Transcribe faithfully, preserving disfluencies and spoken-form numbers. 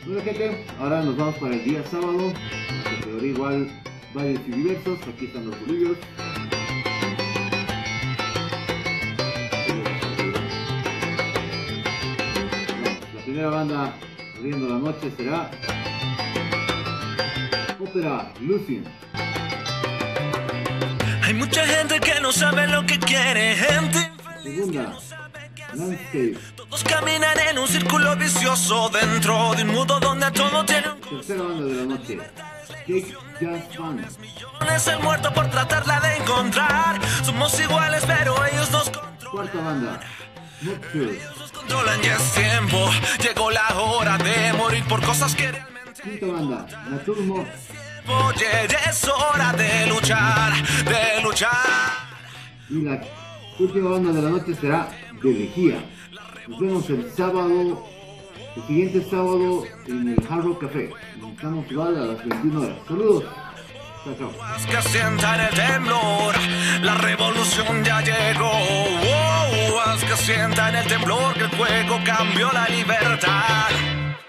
Bueno, gente, ahora nos vamos para el día sábado. Categoría igual, varios y diversos. Aquí están los bolivios. La primera banda abriendo la noche será Ópera Lucy. Hay mucha gente que no sabe lo que quiere, gente Segunda, Landscape. todos caminan en un círculo vicioso dentro de un mundo donde todo tiene un Tercera banda de la noche, Cake Jazz Band. es el muerto por tratarla de encontrar. Somos iguales pero ellos nos controlan. Cuarta banda, Nocturne. Nos controlan y es tiempo. Llegó la hora de morir por cosas que realmente. Quinta banda, Naturmo. Oye, ya es hora de luchar, de luchar. Y la última banda de la noche será De Lejía. Nos vemos el sábado, el siguiente sábado en el Hard Rock Café. Estamos igual a las veintiuna horas. Saludos. Chao, chao. Haz que sientan el temblor, la revolución ya llegó. Oh, haz que sientan el temblor, que el juego cambió la libertad.